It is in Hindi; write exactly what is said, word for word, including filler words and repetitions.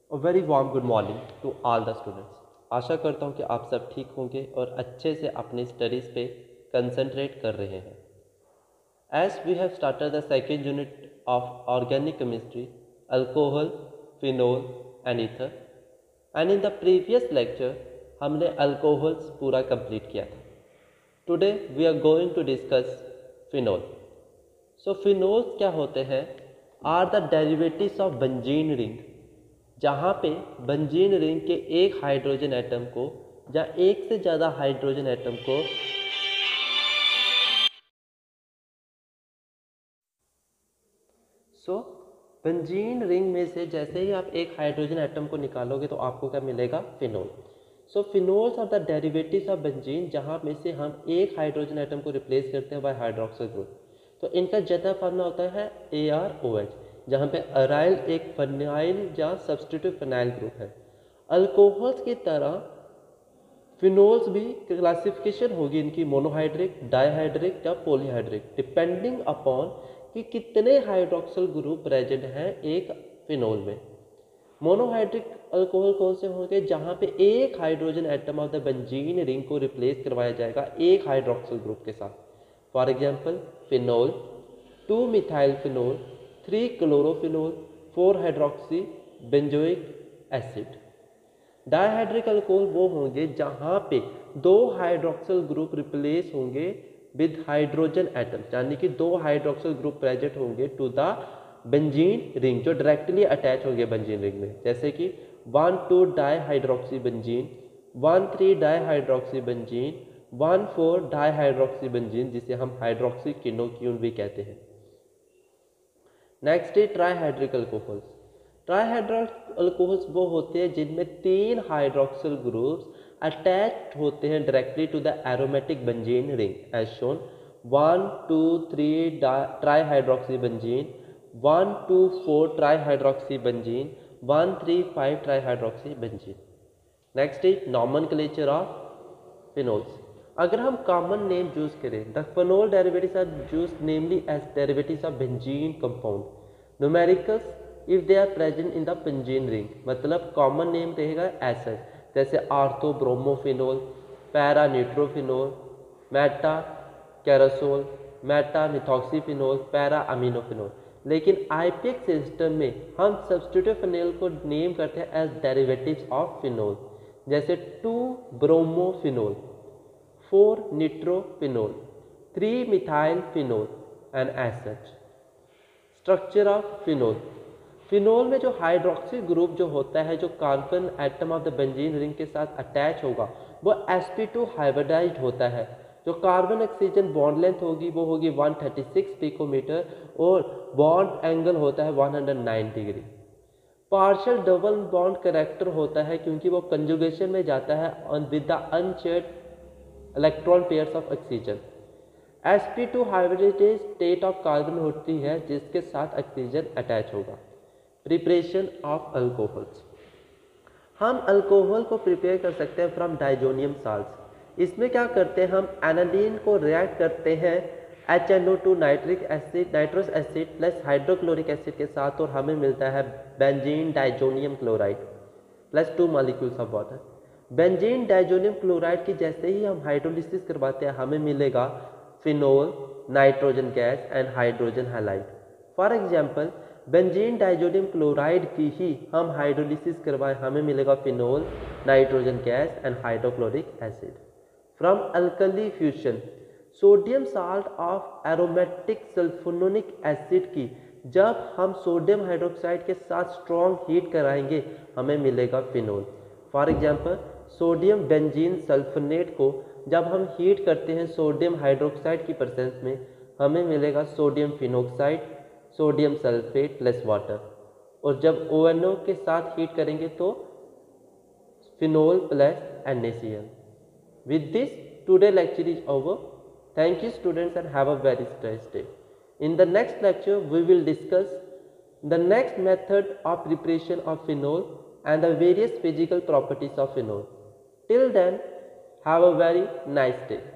A very warm good morning to all the students. आशा करता हूँ कि आप सब ठीक होंगे और अच्छे से अपनी स्टडीज़ पे कंसंट्रेट कर रहे हैं। As we have started the second unit of organic chemistry, alcohol, phenol and ether, and in the previous lecture हमने अल्कोहल्स पूरा कंप्लीट किया था। Today we are going to discuss phenol. So phenols क्या होते हैं? Are the derivatives of benzene ring, जहाँ पे बेंजीन रिंग के एक हाइड्रोजन एटम को या एक से ज़्यादा हाइड्रोजन एटम को सो बेंजीन रिंग में से जैसे ही आप एक हाइड्रोजन एटम को निकालोगे तो आपको क्या मिलेगा? Phenol. So phenols are the derivatives of benzene, जहाँ में से हम एक हाइड्रोजन एटम को रिप्लेस करते हैं बाय हाइड्रोक्सिल ग्रुप। तो इनका जनरल फार्मूला होता है ए आर ओ एच, जहाँ पे अराइल एक फिनाइल या सब्स्टिट्यूट फिनाइल ग्रुप है। अल्कोहल्स की तरह फिनोल्स भी क्लासिफिकेशन होगी इनकी मोनोहाइड्रिक, डाइहाइड्रिक या पॉलीहाइड्रिक, डिपेंडिंग अपॉन कि कितने हाइड्रोक्सिल ग्रुप प्रेजेंट हैं एक फिनोल में। मोनोहाइड्रिक अल्कोहल कौन से होंगे? जहाँ पे एक hydrogen atom of the benzene ring को रिप्लेस करवाया जाएगा एक हाइड्रोक्सिल ग्रुप के साथ। For example phenol, two methyl phenol, three chlorophenol, four hydroxy benzoic acid. Dihydric alcohol वो होंगे जहाँ पे दो हाइड्रोक्सिल ग्रुप रिप्लेस होंगे विद हाइड्रोजन एटम, यानी कि दो हाइड्रोक्सिल ग्रुप प्रेजेंट होंगे टू द बेंजीन रिंग, जो डायरेक्टली अटैच होंगे बेंजीन रिंग में, जैसे कि one two dihydroxy benzene, one three dihydroxy benzene, one four dihydroxy benzene, जिसे हम हाइड्रोक्सी किनोक्यून भी कहते हैं। नेक्स्ट है ट्राइहाइड्रिक अल्कोहल्स। ट्राइहाइड्रिक अल्कोहल्स वो होते हैं जिनमें तीन हाइड्रोक्सिल ग्रुप्स अटैच होते हैं directly to the aromatic benzene ring, as shown one two three trihydroxy benzene, one two four trihydroxy benzene, one three five trihydroxy benzene. Next is nomenclature of phenols. अगर हम कॉमन नेम यूज करें, the phenol derivatives are used namely as derivatives of benzene compound, numericals if they are present in the benzene ring, मतलब कॉमन नेम रहेगा ऐसा, जैसे ortho bromophenol, para nitrophenol, meta कैरासोल, Meta methoxyphenol, para aminophenol. लेकिन आईपीएक सिस्टम में हम सब्स्टिट्यूट फिनोल को नेम करते हैं एज डेरिवेटिव्स ऑफ फिनोल, जैसे two bromophenol, four nitrophenol, three methyl phenol and as such. Structure of phenol. Phenol में जो हाइड्रोक्सी ग्रुप जो होता है, जो carbon atom of the benzene ring के साथ अटैच होगा, वो एस पी टू हाइब्रिडाइज्ड होता है। जो कार्बन ऑक्सीजन बॉन्ड लेंथ होगी वो होगी वन थर्टी सिक्स पिकोमीटर और बॉन्ड एंगल होता है one hundred nine degree. Partial double bond character होता है क्योंकि वो कंजुगेशन में जाता है with the unshared electron pairs of oxygen. S P two hybridised state of carbon होती है जिसके साथ ऑक्सीजन अटैच होगा। Preparation of alcohols. हम अल्कोहल को प्रिपेयर कर सकते हैं फ्रॉम डाइजोनियम साल्ट्स। इसमें क्या करते हैं, हम एनालिन को रिएक्ट करते हैं H N O two nitric acid nitrous acid plus hydrochloric acid के साथ, और हमें मिलता है benzene diazonium chloride plus two molecules of water. Benzene diazonium chloride की जैसे ही हम हाइड्रोलिसिस करवाते हैं हमें मिलेगा phenol, nitrogen gas and hydrogen halide. For example benzene diazonium chloride की ही हम हाइड्रोलिसिस करवाएं, हमें मिलेगा phenol, nitrogen gas and hydrochloric acid. From alkali fusion, sodium salt of aromatic sulphonic acid की जब हम सोडियम हाइड्रोक्साइड के साथ स्ट्रॉन्ग हीट कराएंगे हमें मिलेगा phenol. For example sodium benzene sulphonate को जब हम हीट करते हैं सोडियम हाइड्रोक्साइड की प्रेजेंस में, हमें मिलेगा sodium phenoxide, sodium sulphate plus water, और जब ओ एन ओ के साथ हीट करेंगे तो phenol plus N A C L. With this today lecture is over. Thank you students and have a very nice day. In the next lecture we will discuss the next method of preparation of phenol and the various physical properties of phenol. Till then, have a very nice day.